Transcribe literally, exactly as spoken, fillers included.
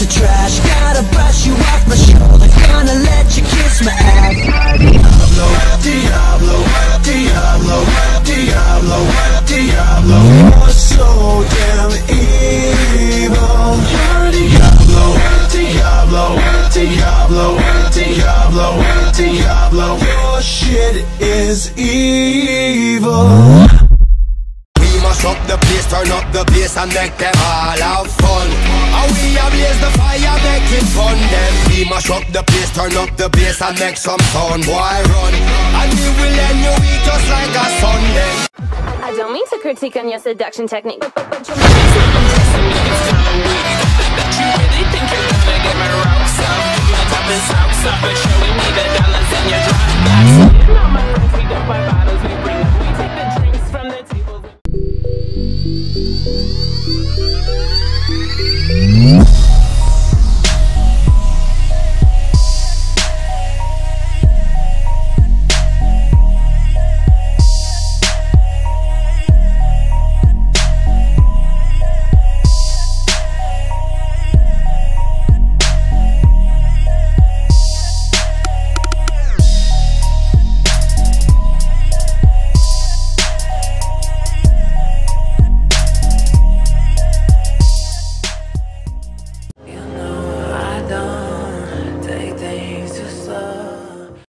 of trash. Gotta brush you off my shoulders, gonna let you kiss my ass. Diablo, Diablo, Diablo, Diablo, Diablo. You're so damn evil. You're Diablo, Diablo, Diablo, Diablo, Diablo. Your shit is evil. Up the place, turn up the bass and make them all have fun. And we ablaze the fire, making fun. Then we mash up the place, turn up the bass and make some sound. Boy run, and we will end your week just like a Sunday. I don't mean to critique on your seduction technique, but, but, but you're